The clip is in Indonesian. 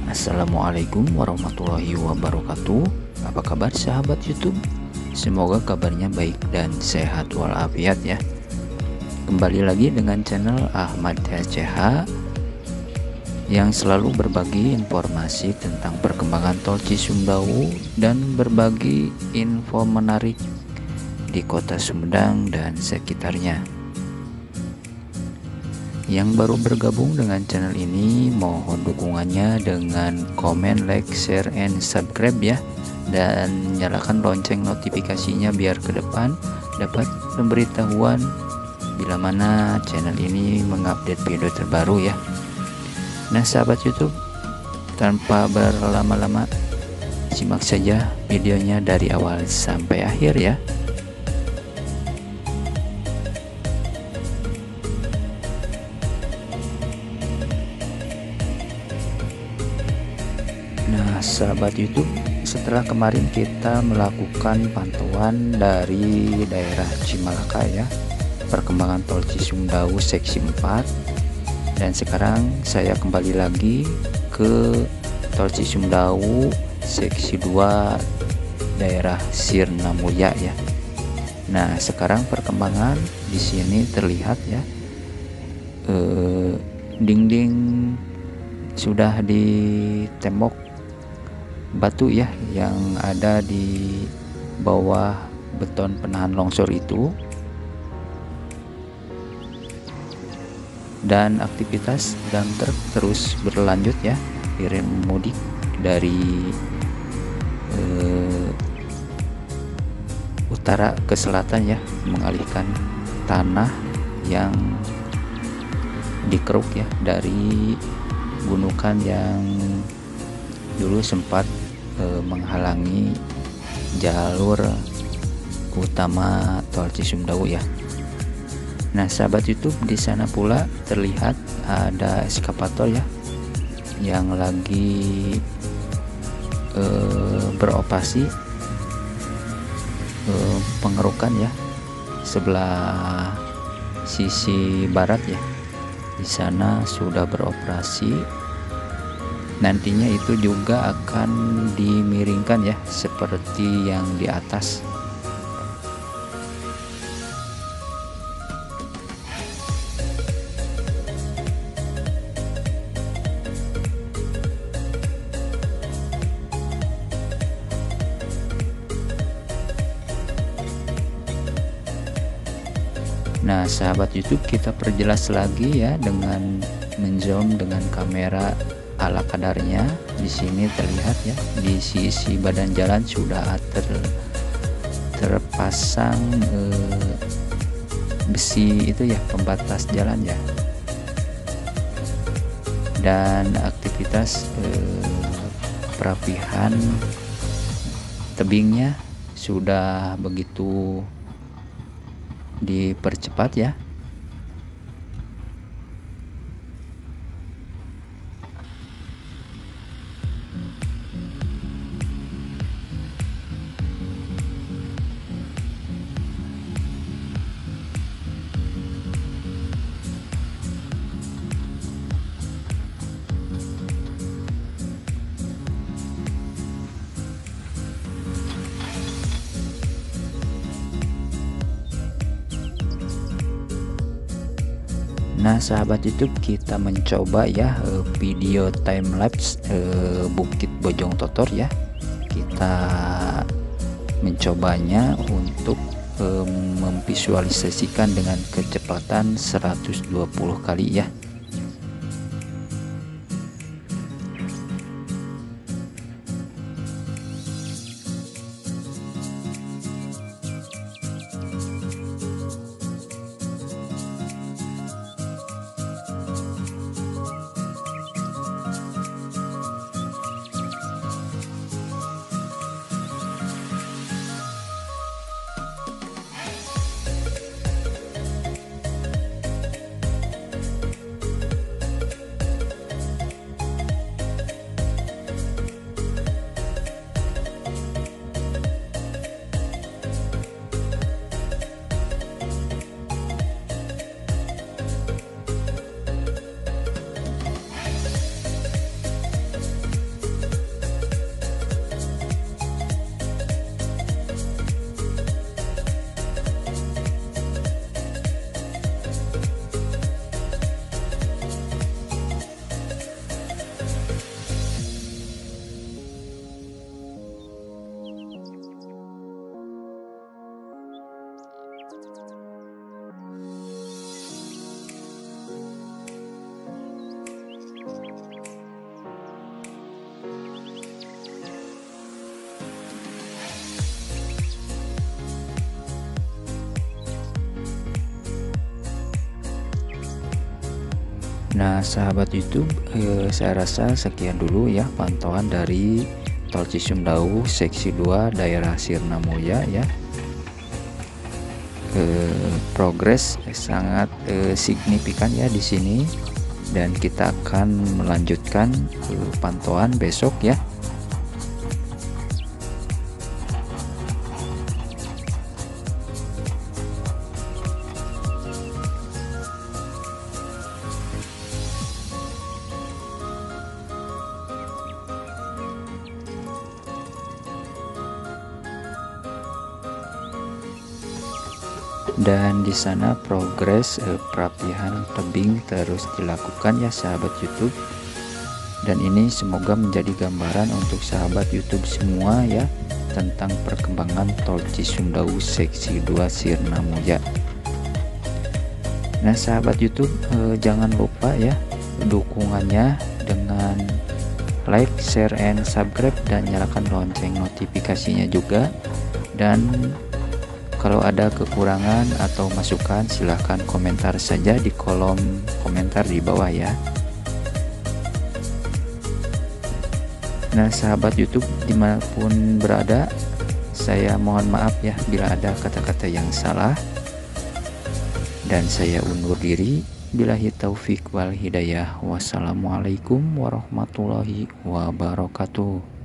Assalamualaikum warahmatullahi wabarakatuh. Apa kabar sahabat YouTube? Semoga kabarnya baik dan sehat walafiat ya. Kembali lagi dengan channel Ahmad CH yang selalu berbagi informasi tentang perkembangan Tol Cisumdawu dan berbagi info menarik di Kota Sumedang dan sekitarnya. Yang baru bergabung dengan channel ini, mohon dukungannya dengan komen, like, share, and subscribe ya. Dan nyalakan lonceng notifikasinya biar ke depan dapat pemberitahuan bila mana channel ini mengupdate video terbaru ya. Nah sahabat YouTube, tanpa berlama-lama, simak saja videonya dari awal sampai akhir ya. Nah sahabat YouTube, setelah kemarin kita melakukan pantauan dari daerah Cimalaka ya, perkembangan Tol Cisumdawu seksi 4, dan sekarang saya kembali lagi ke Tol Cisumdawu seksi 2 daerah Sirna Mulia ya. Nah sekarang perkembangan di sini terlihat ya, dinding sudah ditembok batu ya yang ada di bawah beton penahan longsor itu, dan aktivitas dump truck terus berlanjut ya, kirim mudik dari utara ke selatan ya, mengalihkan tanah yang dikeruk ya dari gundukan yang dulu sempat menghalangi jalur utama Tol Cisumdawu ya. Nah sahabat YouTube, di sana pula terlihat ada eskavator ya yang lagi beroperasi pengerukan ya sebelah sisi barat ya. Di sana sudah beroperasi. Nantinya itu juga akan dimiringkan ya seperti yang di atas. Nah sahabat YouTube, kita perjelas lagi ya dengan menzoom dengan kamera ala kadarnya. Di sini terlihat ya, di sisi badan jalan sudah terpasang besi itu ya, pembatas jalan ya, dan aktivitas perapihan tebingnya sudah begitu dipercepat ya. Nah sahabat YouTube, kita mencoba ya video time lapse Bukit Bojong Totor ya. Kita mencobanya untuk memvisualisasikan dengan kecepatan 120 kali ya. Nah sahabat YouTube, saya rasa sekian dulu ya pantauan dari Tol Cisumdawu seksi 2 daerah Sirna Mulia ya. Progres sangat signifikan ya di sini, dan kita akan melanjutkan pantauan besok ya. Dan di sana progres perapihan tebing terus dilakukan ya sahabat YouTube. Dan ini semoga menjadi gambaran untuk sahabat YouTube semua ya tentang perkembangan Tol Cisumdawu seksi 2 Sirna Mulia. Nah sahabat YouTube, jangan lupa ya dukungannya dengan like, share, and subscribe, dan nyalakan lonceng notifikasinya juga. Dan kalau ada kekurangan atau masukan, silahkan komentar saja di kolom komentar di bawah ya. Nah sahabat YouTube dimanapun berada, saya mohon maaf ya bila ada kata-kata yang salah, dan saya undur diri. Billahi taufik wal hidayah. Wassalamualaikum warahmatullahi wabarakatuh.